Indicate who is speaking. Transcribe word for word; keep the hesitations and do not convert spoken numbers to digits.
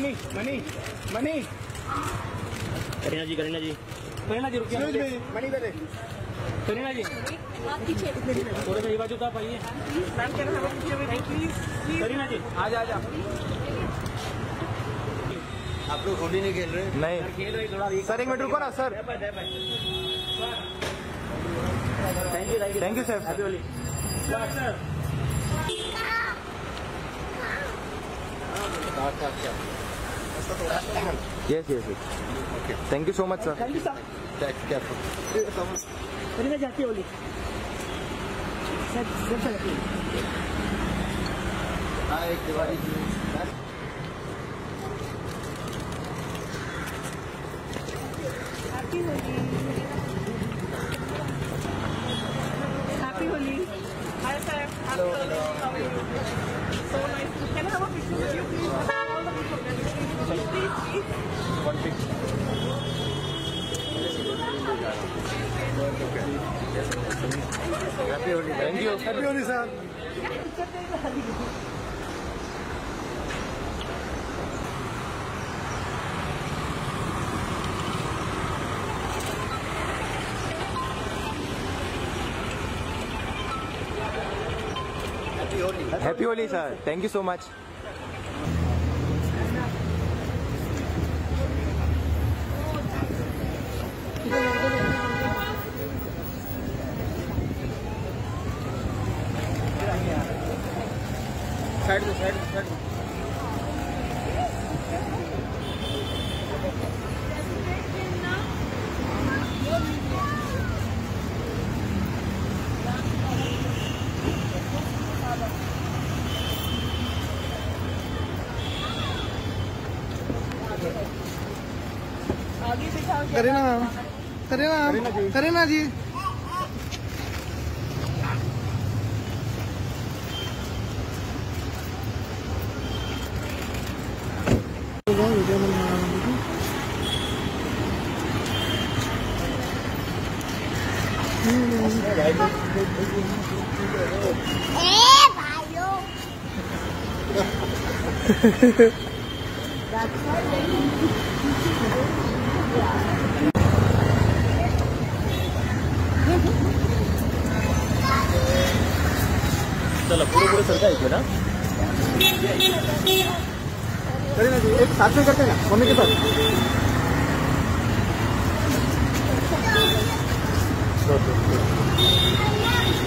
Speaker 1: Money money money Kareena ji Kareena ji Kareena ji रुकिए money दे दे करीना जी थोड़े मेरी बाजू आप आइए करीना जी आजा आजा आप लोग होली नहीं खेल रहे? नहीं खेल रहे थोड़ा सर एक मिनट रुको ना sir thank you thank you sir happy Holi Yes, yes, yes. Okay. Thank you so much, sir. Thank you, sir. Take care. Kareena जाती होली सर सर सर हाँ एक Diwali happy Holi happy Holi hi sir happy Holi so nice can I have a picture with you please all the pictures please please one picture Happy Holi. Thank you. Happy Holi, sir. Happy Holi. Happy Holi, sir. Thank you so much. Side में side side Kareena Kareena Kareena ji चलो पूरे पूरे सरका है ना करीना जी एक साथ में करते हैं ना मम्मी के साथ